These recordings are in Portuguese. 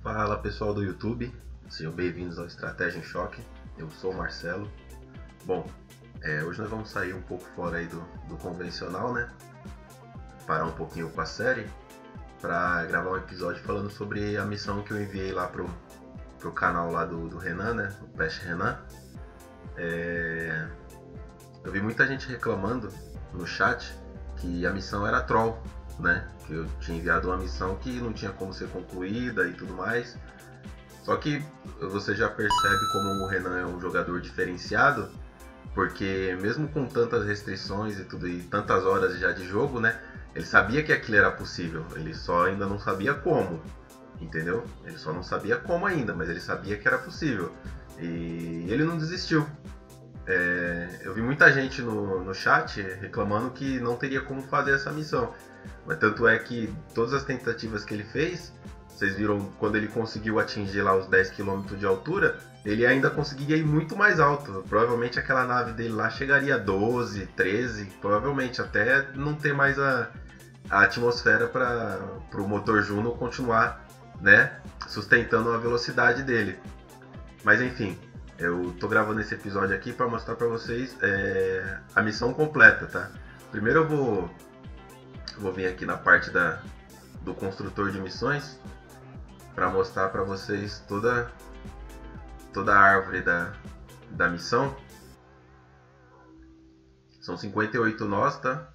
Fala pessoal do YouTube, sejam bem-vindos ao Estratégia em Choque. Eu sou o Marcelo. Bom, hoje nós vamos sair um pouco fora aí do convencional, né? Parar um pouquinho com a série para gravar um episódio falando sobre a missão que eu enviei lá pro canal lá do Renan, né? O Peste Renan. Eu vi muita gente reclamando no chat que a missão era troll, né? Que eu tinha enviado uma missão que não tinha como ser concluída e tudo mais. Só que você já percebe como o Renan é um jogador diferenciado, porque mesmo com tantas restrições e tudo e tantas horas já de jogo, né? Ele sabia que aquilo era possível, ele só ainda não sabia como, entendeu? Ele só não sabia como ainda, mas ele sabia que era possível. E ele não desistiu. Eu vi muita gente no chat reclamando que não teria como fazer essa missão. Mas tanto é que todas as tentativas que ele fez, vocês viram quando ele conseguiu atingir lá os 10 km de altura, ele ainda conseguiria ir muito mais alto. Provavelmente aquela nave dele lá chegaria a 12, 13, provavelmente até não ter mais a atmosfera para o motor Juno continuar, né, sustentando a velocidade dele. Mas enfim, eu tô gravando esse episódio aqui para mostrar para vocês a missão completa, tá? Primeiro eu vou vir aqui na parte do construtor de missões para mostrar para vocês toda a árvore da missão. São 58 nós, tá?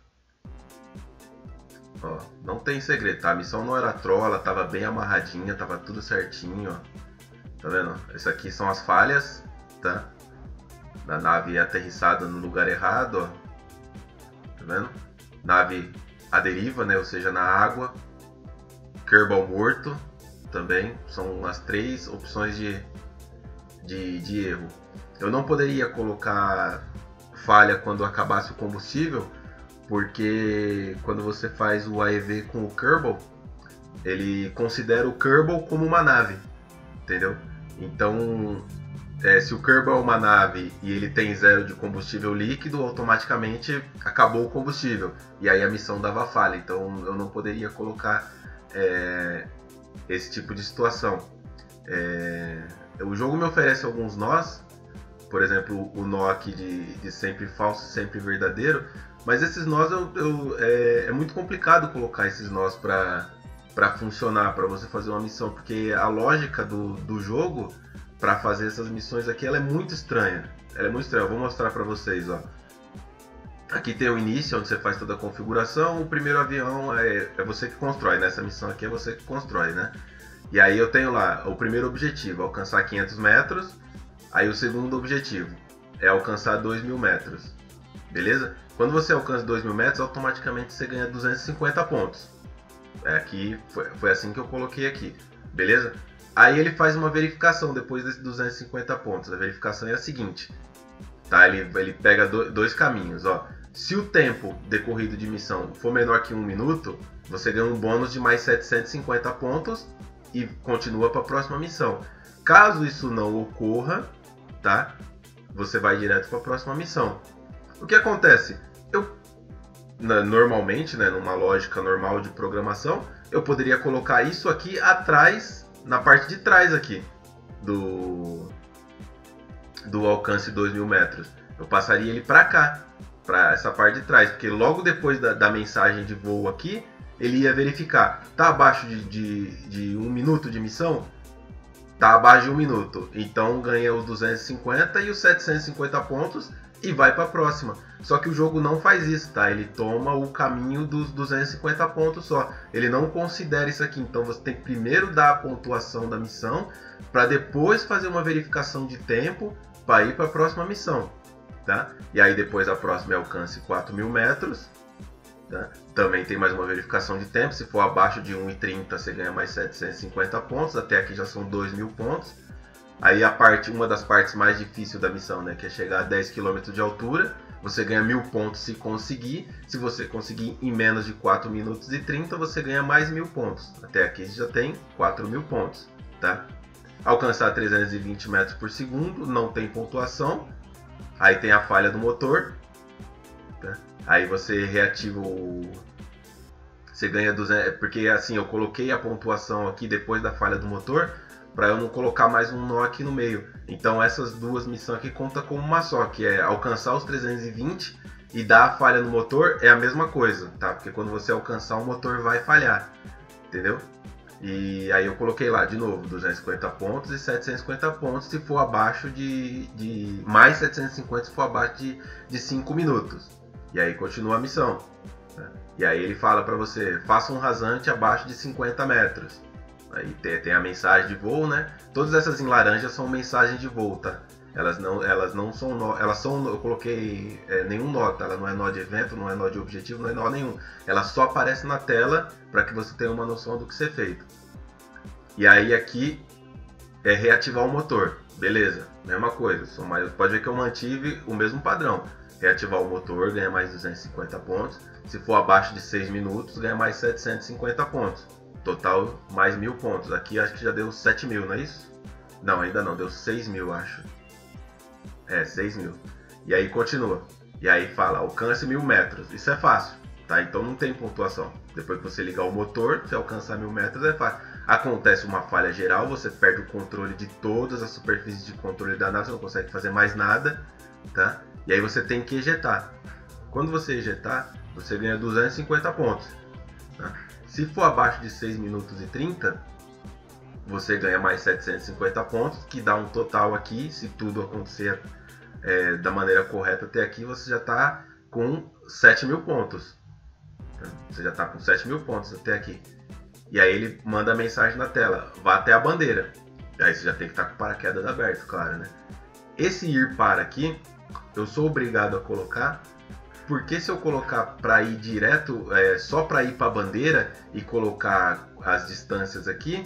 Ó, não tem segredo, tá? A missão não era troll, ela tava bem amarradinha, tava tudo certinho, ó. Tá vendo? Essas aqui são as falhas, tá? Da nave aterrissada no lugar errado, ó. Tá vendo? Nave à deriva, né? Ou seja, na água. Kerbal morto também. São as três opções de erro. Eu não poderia colocar falha quando acabasse o combustível, porque quando você faz o AEV com o Kerbal, ele considera o Kerbal como uma nave, entendeu? Então, se o Kerbal é uma nave e ele tem 0 de combustível líquido, automaticamente acabou o combustível. E aí a missão dava falha. Então eu não poderia colocar esse tipo de situação. O jogo me oferece alguns nós. Por exemplo, o nó aqui de sempre falso, sempre verdadeiro. Mas esses nós é muito complicado colocar esses nós para funcionar, para você fazer uma missão, porque a lógica do jogo para fazer essas missões aqui, ela é muito estranha. Ela é muito estranha. Eu vou mostrar para vocês, ó. Aqui tem o início, onde você faz toda a configuração. O primeiro avião é você que constrói. Nessa missão aqui é você que constrói, né? E aí eu tenho lá o primeiro objetivo, alcançar 500 metros. Aí o segundo objetivo é alcançar 2.000 metros. Beleza? Quando você alcança 2.000 metros, automaticamente você ganha 250 pontos. Aqui foi assim que eu coloquei aqui, beleza? Aí ele faz uma verificação depois desses 250 pontos. A verificação é a seguinte, tá? Ele pega dois caminhos, ó. Se o tempo decorrido de missão for menor que 1 minuto, você ganha um bônus de mais 750 pontos e continua para a próxima missão. Caso isso não ocorra, tá? Você vai direto para a próxima missão. O que acontece? Normalmente, né, numa lógica normal de programação, eu poderia colocar isso aqui atrás, na parte de trás aqui do alcance 2.000 metros. Eu passaria ele para cá, para essa parte de trás, porque logo depois da mensagem de voo aqui, ele ia verificar, tá abaixo de 1 minuto de missão? Tá abaixo de 1 minuto, então ganha os 250 e os 750 pontos e vai para a próxima. Só que o jogo não faz isso, tá? Ele toma o caminho dos 250 pontos só. Ele não considera isso aqui. Então você tem que primeiro dar a pontuação da missão para depois fazer uma verificação de tempo para ir para a próxima missão, tá? E aí depois a próxima é alcance 4.000 metros, tá? Também tem mais uma verificação de tempo. Se for abaixo de 1,30 você ganha mais 750 pontos. Até aqui já são 2.000 pontos. Aí uma das partes mais difíceis da missão, né, que é chegar a 10 km de altura, você ganha 1.000 pontos se conseguir. Se você conseguir em menos de 4 minutos e 30, você ganha mais 1.000 pontos. Até aqui já tem 4.000 pontos, tá? Alcançar 320 metros por segundo, não tem pontuação. Aí tem a falha do motor, tá? Aí você reativa Você ganha 200, porque assim, eu coloquei a pontuação aqui depois da falha do motor, para eu não colocar mais um nó aqui no meio. Então essas duas missões aqui contam como uma só, que é alcançar os 320 e dar a falha no motor é a mesma coisa, tá? Porque quando você alcançar o motor vai falhar, entendeu? E aí eu coloquei lá de novo 250 pontos e 750 pontos se for abaixo de mais 750 se for abaixo de 5 minutos. E aí continua a missão, né? E aí ele fala para você, faça um rasante abaixo de 50 metros. Aí tem a mensagem de voo, né? Todas essas em laranja são mensagens de voo, tá? Elas não são nó, elas são, eu coloquei nenhum nó, tá? Ela não é nó de evento, não é nó de objetivo, não é nó nenhum. Ela só aparece na tela para que você tenha uma noção do que ser feito. E aí aqui é reativar o motor, beleza? Mesma coisa, pode ver que eu mantive o mesmo padrão. Reativar o motor, ganha mais 250 pontos. Se for abaixo de 6 minutos, ganha mais 750 pontos. Total, mais 1000 pontos. Aqui acho que já deu 7.000, não é isso? Não, ainda não, deu 6.000, acho. 6.000. E aí continua. E aí fala, alcance 1000 metros. Isso é fácil, tá? Então não tem pontuação. Depois que você ligar o motor, você alcançar 1000 metros é fácil. Acontece uma falha geral, você perde o controle de todas as superfícies de controle da nave, você não consegue fazer mais nada, tá? E aí você tem que ejetar. Quando você ejetar, você ganha 250 pontos, tá? Se for abaixo de 6 minutos e 30, você ganha mais 750 pontos, que dá um total aqui, se tudo acontecer da maneira correta até aqui, você já está com 7.000 pontos. Tá? Você já está com 7.000 pontos até aqui. E aí ele manda a mensagem na tela, vá até a bandeira. E aí você já tem que estar com o paraquedas aberto, claro, né? Esse ir para aqui, eu sou obrigado a colocar, porque se eu colocar para ir direto, só para ir para a bandeira e colocar as distâncias aqui,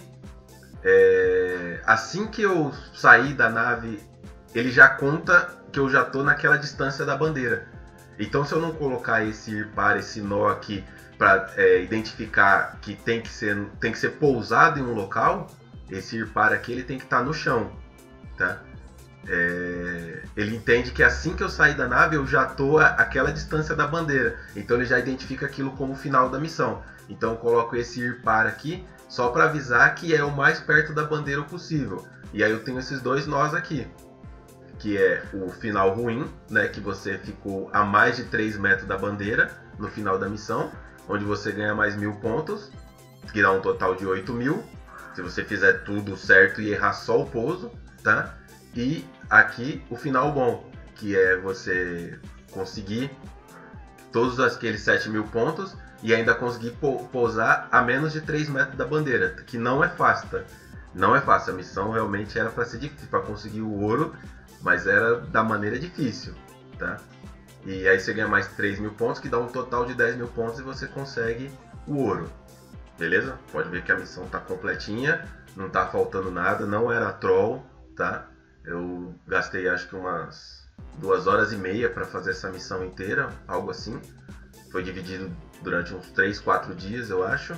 assim que eu sair da nave, ele já conta que eu já estou naquela distância da bandeira. Então se eu não colocar esse ir para, esse nó aqui, para identificar que tem que ser pousado em um local, esse ir para aqui ele tem que estar no chão, tá? Ele entende que assim que eu sair da nave eu já estou àquela distância da bandeira, então ele já identifica aquilo como o final da missão. Então eu coloco esse ir para aqui só para avisar que é o mais perto da bandeira possível. E aí eu tenho esses dois nós aqui, que é o final ruim, né, que você ficou a mais de 3 metros da bandeira no final da missão, onde você ganha mais 1000 pontos, que dá um total de 8.000, se você fizer tudo certo e errar só o pouso, tá? E aqui o final bom, que é você conseguir todos aqueles 7.000 pontos e ainda conseguir pousar a menos de 3 metros da bandeira, que não é fácil, tá? Não é fácil, a missão realmente era para ser difícil, para conseguir o ouro, mas era da maneira difícil, tá? E aí você ganha mais 3.000 pontos, que dá um total de 10.000 pontos e você consegue o ouro. Beleza? Pode ver que a missão tá completinha, não tá faltando nada, não era troll, tá? Eu gastei acho que umas 2 horas e meia para fazer essa missão inteira, algo assim. Foi dividido durante uns 3, 4 dias, eu acho.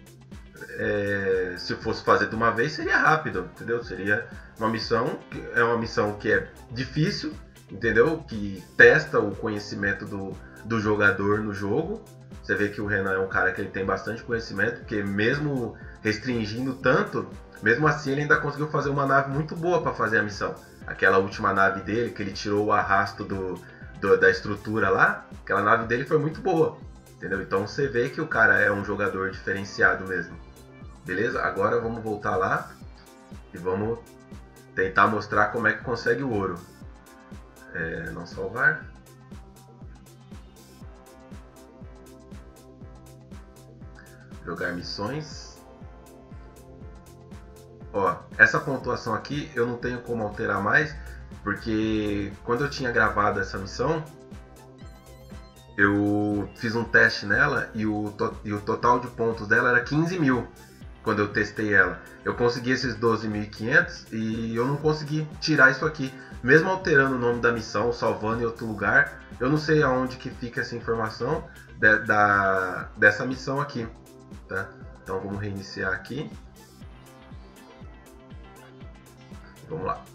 Se fosse fazer de uma vez seria rápido, entendeu? Seria uma missão que é difícil, entendeu? Que testa o conhecimento do jogador no jogo. Você vê que o Renan é um cara que ele tem bastante conhecimento, porque mesmo restringindo tanto, mesmo assim ele ainda conseguiu fazer uma nave muito boa para fazer a missão. Aquela última nave dele, que ele tirou o arrasto da estrutura lá, aquela nave dele foi muito boa, entendeu? Então você vê que o cara é um jogador diferenciado mesmo. Beleza? Agora vamos voltar lá e vamos tentar mostrar como é que consegue o ouro. Não salvar. Jogar missões. Ó, essa pontuação aqui eu não tenho como alterar mais, porque quando eu tinha gravado essa missão, eu fiz um teste nela e o total de pontos dela era 15.000 quando eu testei ela. Eu consegui esses 12.500 e eu não consegui tirar isso aqui. Mesmo alterando o nome da missão, salvando em outro lugar, eu não sei aonde que fica essa informação dessa missão aqui, tá? Então vamos reiniciar aqui. Vamos lá.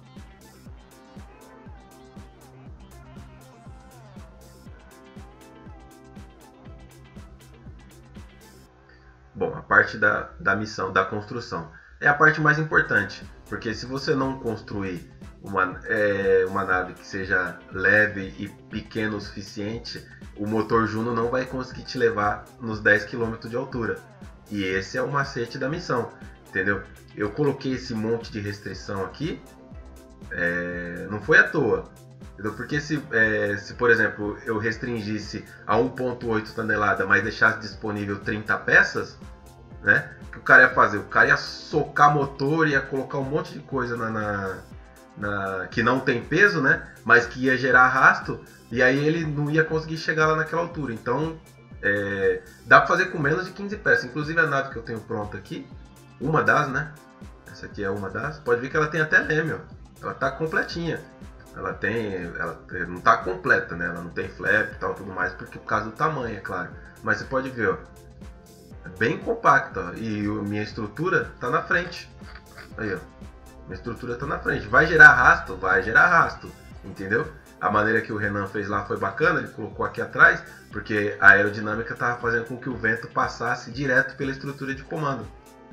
Bom, a parte da missão, da construção, é a parte mais importante, porque se você não construir uma nave que seja leve e pequena o suficiente, o motor Juno não vai conseguir te levar nos 10 km de altura. E esse é o macete da missão, entendeu? Eu coloquei esse monte de restrição aqui, não foi à toa. Porque se, por exemplo, eu restringisse a 1.8 tonelada, mas deixasse disponível 30 peças, né? O que o cara ia fazer? O cara ia socar motor, ia colocar um monte de coisa que não tem peso, né? Mas que ia gerar arrasto, e aí ele não ia conseguir chegar lá naquela altura. Então, dá para fazer com menos de 15 peças. Inclusive a nave que eu tenho pronta aqui, uma das, né? Essa aqui é uma das. Pode ver que ela tem até leme, ó. Ela tá completinha. Ela não está completa, né? Ela não tem flap e tal, tudo mais, porque por causa do tamanho, é claro. Mas você pode ver, ó, é bem compacta, ó, e minha estrutura está na frente. Aí, ó, minha estrutura está na frente. Vai gerar arrasto? Vai gerar arrasto, entendeu? A maneira que o Renan fez lá foi bacana, ele colocou aqui atrás, porque a aerodinâmica estava fazendo com que o vento passasse direto pela estrutura de comando,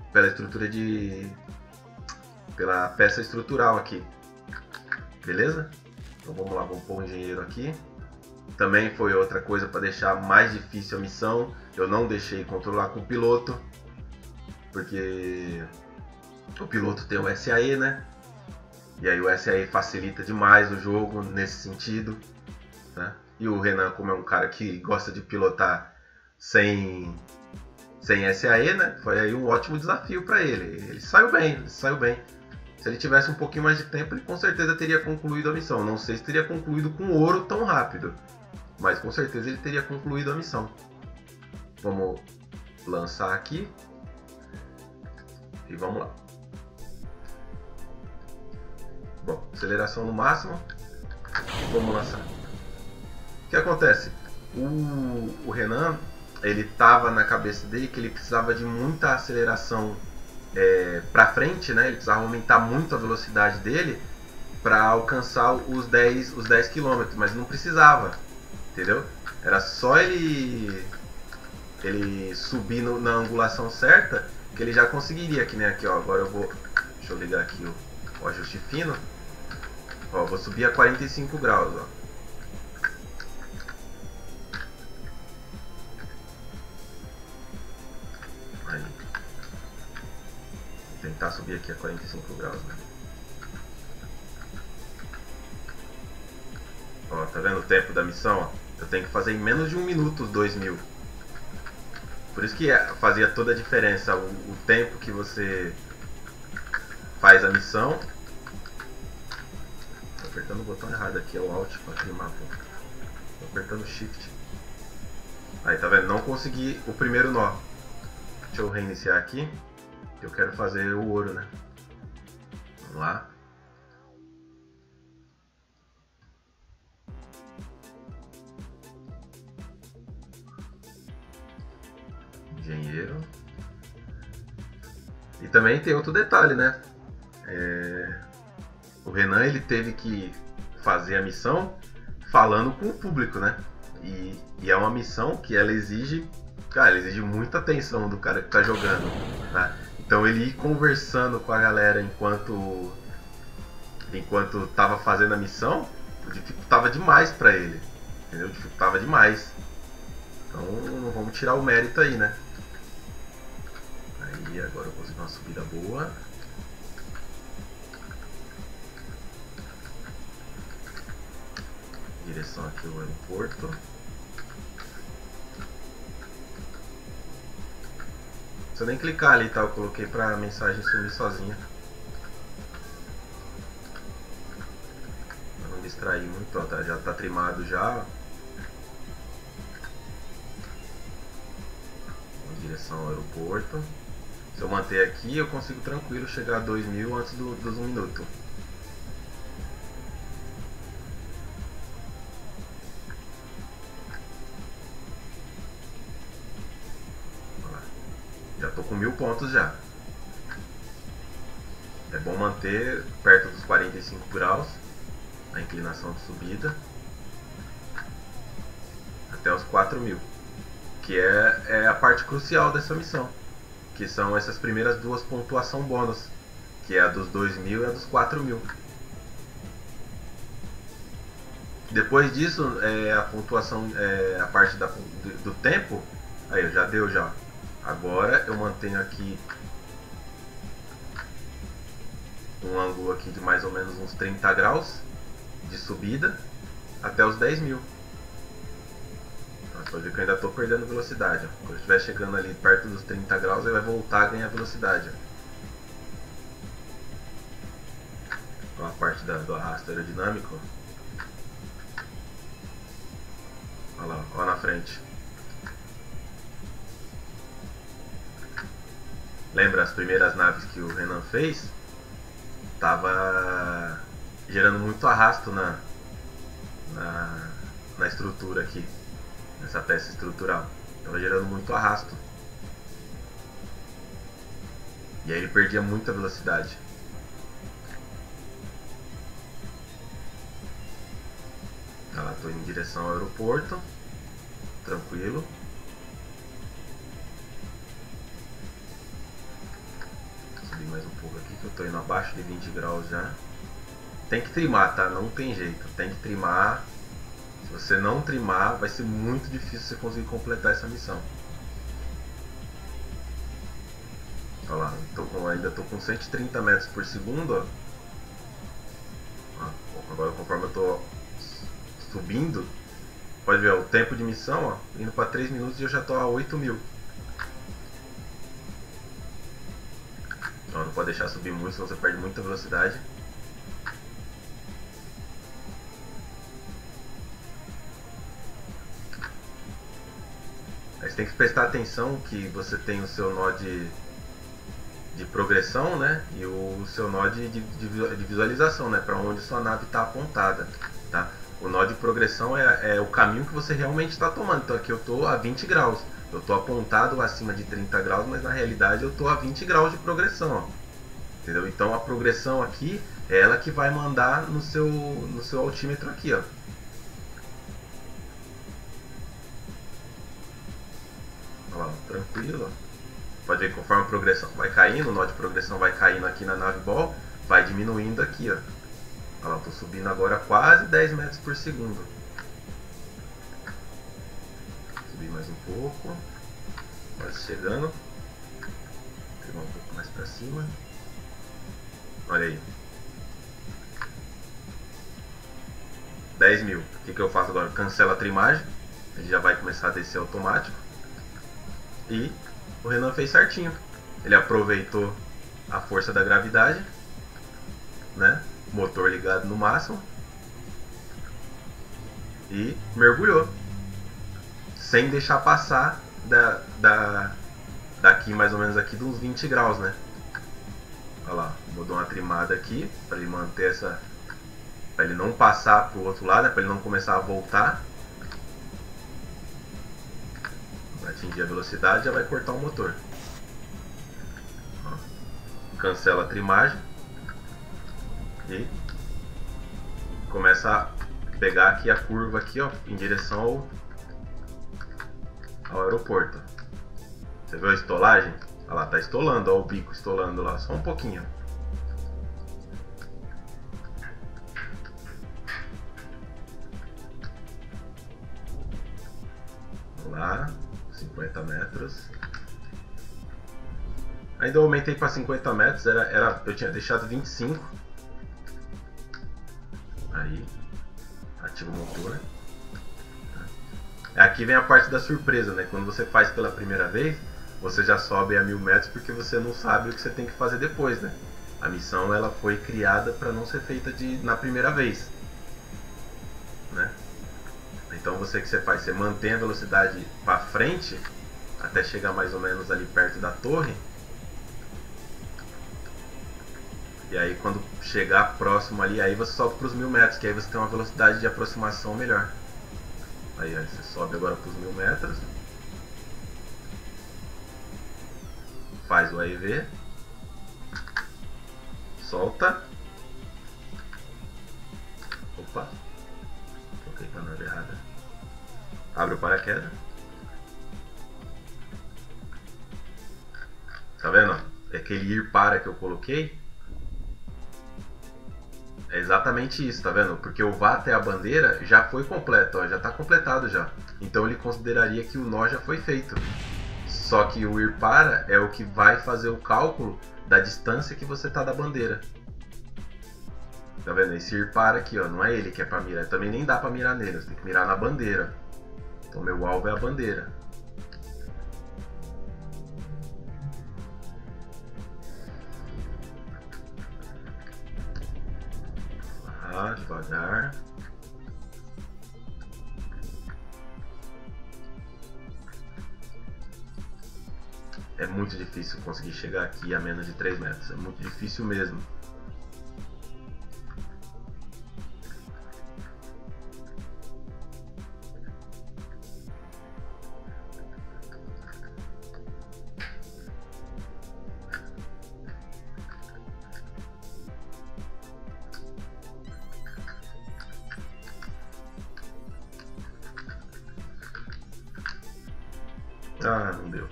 pela peça estrutural aqui. Beleza? Então vamos lá, vamos pôr o engenheiro aqui. Também foi outra coisa para deixar mais difícil a missão. Eu não deixei controlar com o piloto, porque o piloto tem o SAE, né? E aí o SAE facilita demais o jogo nesse sentido, né? E o Renan, como é um cara que gosta de pilotar sem SAE, né? Foi aí um ótimo desafio para ele. Ele saiu bem, Se ele tivesse um pouquinho mais de tempo, ele com certeza teria concluído a missão. Não sei se teria concluído com ouro tão rápido, mas com certeza ele teria concluído a missão. Vamos lançar aqui e vamos lá. Bom, aceleração no máximo. Vamos lançar. O que acontece? O Renan, ele tava na cabeça dele que ele precisava de muita aceleração para frente, né? Ele precisava aumentar muito a velocidade dele para alcançar os 10 km, mas não precisava, entendeu? Era só ele subir na angulação certa que ele já conseguiria, que nem aqui, ó. Agora deixa eu ligar aqui o ajuste fino. Ó, vou subir a 45 graus, ó. Aí. Vou tentar subir aqui a 45 graus, né? Ó, tá vendo o tempo da missão? Ó? Eu tenho que fazer em menos de 1 minuto os 2000. Por isso que fazia toda a diferença o tempo que você faz a missão. Tô apertando o botão errado aqui, é o Alt para queimar. Tô apertando o Shift. Aí, tá vendo? Não consegui o primeiro nó. Deixa eu reiniciar aqui. Eu quero fazer o ouro, né? Vamos lá. Engenheiro. E também tem outro detalhe, né? O Renan, ele teve que fazer a missão falando com o público, né? E é uma missão que ela exige, cara, ela exige muita atenção do cara que tá jogando, tá? Então ele ir conversando com a galera enquanto tava fazendo a missão, dificultava demais pra ele, entendeu? Dificultava demais. Então não vamos tirar o mérito aí, né? Aí agora eu consegui uma subida boa. Direção aqui ao aeroporto. Não precisa nem clicar ali, tá? Eu coloquei pra mensagem sumir sozinha. Pra não distrair muito, ó, tá? Já tá trimado já. Em direção ao aeroporto. Se eu manter aqui, eu consigo tranquilo chegar a 2000 antes dos 1 minuto. Já tô com 1000 pontos já. É bom manter perto dos 45 graus a inclinação de subida até os 4000, que é a parte crucial dessa missão. que são essas primeiras duas pontuação bônus, que é a dos 2.000 e a dos 4.000. Depois disso, a pontuação, a parte do tempo, aí já deu já. Agora eu mantenho aqui um ângulo aqui de mais ou menos uns 30 graus de subida até os 10.000. Pode ver que eu ainda estou perdendo velocidade. Ó. Quando eu estiver chegando ali perto dos 30 graus, ele vai voltar a ganhar velocidade. Ó. A parte do arrasto aerodinâmico. Olha lá, ó na frente. Lembra as primeiras naves que o Renan fez? Tava gerando muito arrasto na estrutura aqui. Nessa peça estrutural. Estava gerando muito arrasto. E aí ele perdia muita velocidade. Tá lá, estou em direção ao aeroporto. Tranquilo. Vou subir mais um pouco aqui que eu estou indo abaixo de 20 graus já. Tem que trimar, tá? Não tem jeito. Tem que trimar. Se você não trimar, vai ser muito difícil você conseguir completar essa missão. Olha lá, ainda estou com 130 metros por segundo. Ó. Agora, conforme eu estou subindo, pode ver ó, o tempo de missão, ó, indo para 3 minutos e eu já estou a 8.000. Ó, não pode deixar subir muito, senão você perde muita velocidade. Aí você tem que prestar atenção que você tem o seu nó de progressão, né? E o seu nó de visualização, né? Para onde sua nave está apontada, tá? O nó de progressão é o caminho que você realmente está tomando. Então aqui eu estou a 20 graus. Eu estou apontado acima de 30 graus, mas na realidade eu estou a 20 graus de progressão. Ó. Entendeu? Então a progressão aqui é ela que vai mandar no seu altímetro aqui, ó. Olha lá, tranquilo. Pode ver que conforme a progressão vai caindo, o nó de progressão vai caindo aqui na nave ball, vai diminuindo aqui, ó. Olha lá, estou subindo agora quase 10 metros por segundo. Subir mais um pouco. Quase chegando. Pegar um pouco mais para cima. Olha aí. 10.000. O que eu faço agora? Cancela a trimagem. Ele já vai começar a descer automático. E o Renan fez certinho. Ele aproveitou a força da gravidade, né? Motor ligado no máximo. E mergulhou. Sem deixar passar daqui mais ou menos aqui de uns 20 graus, né? Olha lá, mudou uma trimada aqui para ele manter essa, para ele não passar pro outro lado, né? Para ele não começar a voltar. Vai atingir a velocidade, já vai cortar o motor. Ó, cancela a trimagem e começa a pegar aqui a curva aqui, ó, em direção ao aeroporto. Você viu a estolagem? Olha lá, tá estolando, ó, o bico estolando lá, só um pouquinho. Vamos lá, 50 metros. Ainda eu aumentei para 50 metros, eu tinha deixado 25. Aí, ativa o motor. Aqui vem a parte da surpresa, né? Quando você faz pela primeira vez, você já sobe a 1000 metros porque você não sabe o que você tem que fazer depois, né? A missão ela foi criada para não ser feita na primeira vez, né? Então o que você faz? Você mantém a velocidade para frente até chegar mais ou menos ali perto da torre. E aí quando chegar próximo ali, aí você sobe para os 1000 metros, que aí você tem uma velocidade de aproximação melhor. Aí você sobe agora para os 1000 metros. Faz o AEV. Solta. Opa. Coloquei para a nave errada. Abre o paraquedas. Tá vendo? É aquele ir para que eu coloquei. É exatamente isso, tá vendo? Porque o vá até a bandeira já foi completo, ó, já está completado já. Então ele consideraria que o nó já foi feito. Só que o ir para é o que vai fazer o cálculo da distância que você está da bandeira. Tá vendo? Esse ir para aqui, ó, não é ele que é para mirar. Também nem dá para mirar nele, você tem que mirar na bandeira. Então meu alvo é a bandeira. Devagar. É muito difícil conseguir chegar aqui a menos de 3 metros. É muito difícil mesmo. Ah, não deu.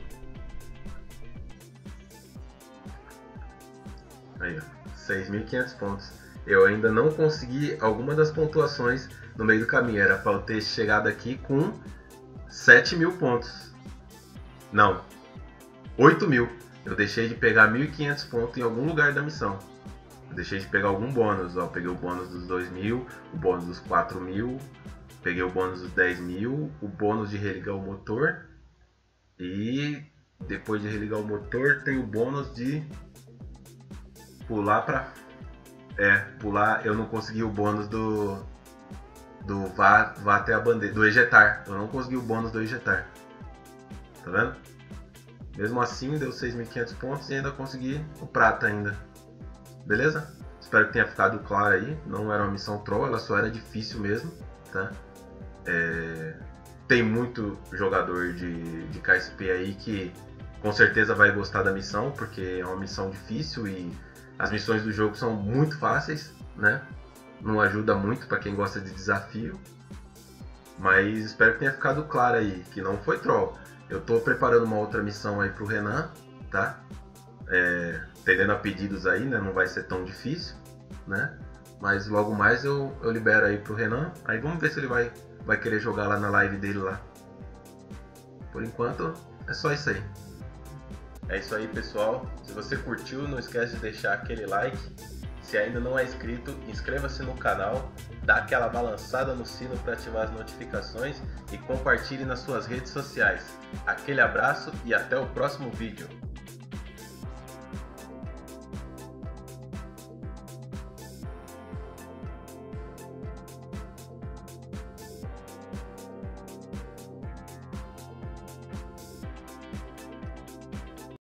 Aí, ó, 6.500 pontos. Eu ainda não consegui alguma das pontuações no meio do caminho. Era para eu ter chegado aqui com 7.000 pontos. Não, 8.000. Eu deixei de pegar 1.500 pontos em algum lugar da missão. Eu deixei de pegar algum bônus. Ó, peguei o bônus dos 2.000, o bônus dos 4.000, peguei o bônus dos 10.000, o bônus de religar o motor. E depois de religar o motor tem o bônus de pular pra... pular. Eu não consegui o bônus do vá até a bandeira, do ejetar. Eu não consegui o bônus do ejetar. Tá vendo? Mesmo assim deu 6.500 pontos e ainda consegui o prata ainda. Beleza? Espero que tenha ficado claro aí. Não era uma missão troll, ela só era difícil mesmo, tá? Tem muito jogador de KSP aí que com certeza vai gostar da missão, porque é uma missão difícil e as missões do jogo são muito fáceis, né? Não ajuda muito para quem gosta de desafio. Mas espero que tenha ficado claro aí que não foi troll. Eu tô preparando uma outra missão aí pro Renan, tá? Atendendo a pedidos aí, né? Não vai ser tão difícil, né? Mas logo mais eu libero aí pro Renan. Aí vamos ver se ele vai querer jogar lá na live dele lá. Por enquanto é só isso aí. É isso aí, pessoal. Se você curtiu, não esquece de deixar aquele like. Se ainda não é inscrito, inscreva-se no canal, dá aquela balançada no sino para ativar as notificações e compartilhe nas suas redes sociais. Aquele abraço e até o próximo vídeo.